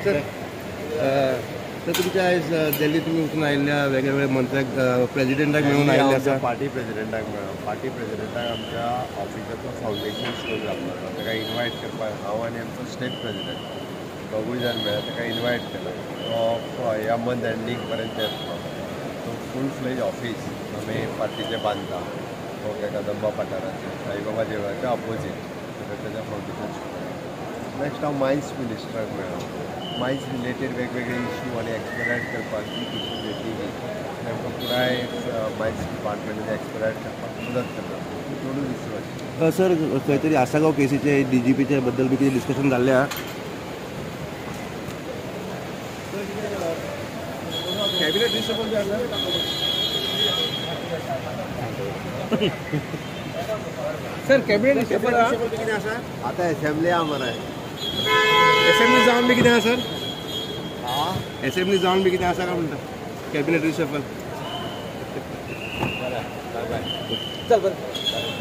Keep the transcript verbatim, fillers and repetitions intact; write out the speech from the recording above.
sir तर तुमच्या आयज दिल्ली तुम्ही वचून आयिल्ल्या वेगवेगळ्या मंत्र्याक प्रेजिडेंटाक मेळून आयिल्ले आसा पार्टी प्रेजिडेंटाक मेळ्ळा पार्टी प्रेजिडेंटाक आमच्या ऑफिसाचो फावंडेशन शो जाल्लो ताका इनवायट करपाक हांव आनी आमचो स्टेट प्रेजिडेंट दोगूय जाण मेळ्ळा ताका इनवायट केला तो ह्या मंथ एंडींग पर्यंत येतलो तो फूल फ्लेज ऑफीस आमी पार्टीचे बांदता ओके कदंबा पठाराचे साईबाबा देवळाच्या ऑपोजीट ताच्या फावंडेशन शो नेक्स्ट हांव मायन्स मिनिस्टराक मेळ्ळा मायन्स रिलेटेड वेगवेगळे इश्यू आनी एक्सप्लोरेट करपाक जी इश्यू येतली तांकां पुराय मायन्स डिपार्टमेंटान एक्सप्लोरेट करपाक मदत करता चडूच विश्वास सर खंय तरी आसागांव केसीचे डी जी पीचे बद्दल बी कितें डिस्कशन जाल्लें आहा कॅबिनेट रिशफल जे आसा सर कॅबिनेट रिशफल बी कितें आसा आतां एसेंब्ली आहा मरे एसेंब्ली जावन बी कितें आसा सर एसेंब्ली जावन बी कितें आसा काय म्हणटा कॅबिनेट रिशफल बरें बाय बाय चल बरें